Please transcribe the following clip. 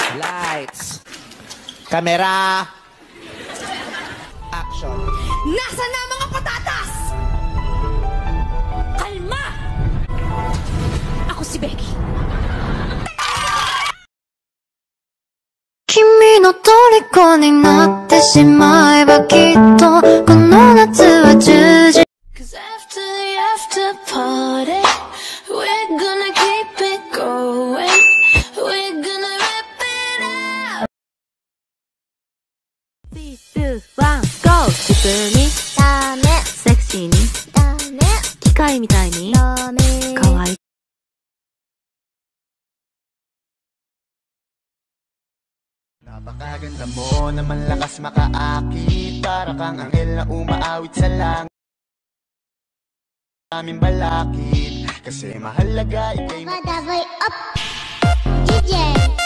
Lights. Camera. Action. Nasaan na mga patatas? Kalma! Ako si Becky. 君の虜になってしまえばきっとこの夏は充実 Cause after the after party we're gonna keep it going we're gonna wrap it up 3、2、1、GO! 自分にダメセクシーにダメ機械みたいにダメ可愛い Napakaganda mo naman lakas makaakit Para kang anghel na umaawit sa langit Aming balakid Kasi mahalaga ikay Padaboy up DJ